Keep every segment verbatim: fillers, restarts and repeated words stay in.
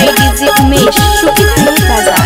DJ Umesh शुक्रिया बाजार।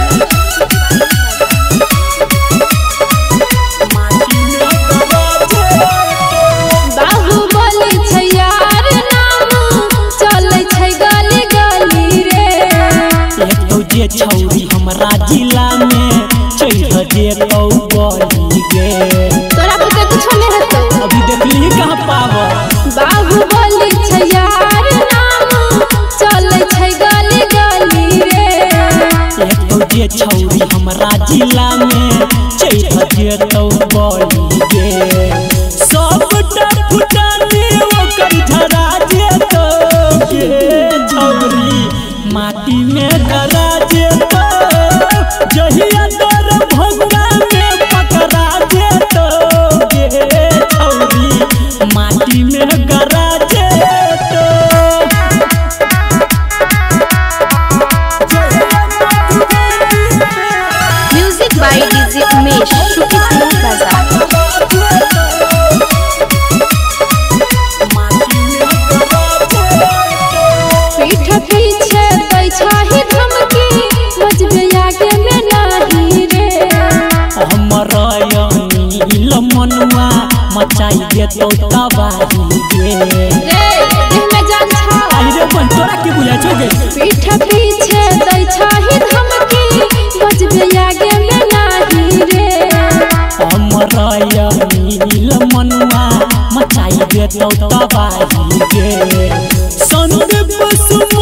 छौरी हमरा जिला में चढ़ जेतौ गली गे तोरा पता कुछ नहीं रहतौ अभी देखली कहां पाव बाहुबली छै यार नाम चलै छै गली गली रे एतो जे छौरी हमरा जिला में चढ़ जेतौ गली गे सबटा फुटाने ओकर धरा जेतौ गे छौरी माटी में गरा जहिया तोर भगवा में पकड़ा जेतो गे छौरी माटी में गरा जेतो म्यूजिक बाय डीजे उमेश शुक्रिया बाजार। पीठ पीछे दै छाही धमकी मजबे आगे में नाही रे हमरा नील मनुआ मचाई देतो तबाही गे रे देह में जान छा आई रे बन तोरा के बुझा छो गे पीठ पीछे दै छाही धमकी मजबे आगे में नाही रे हमरा नील मनुआ मचाई देतो तबाही गे संदीप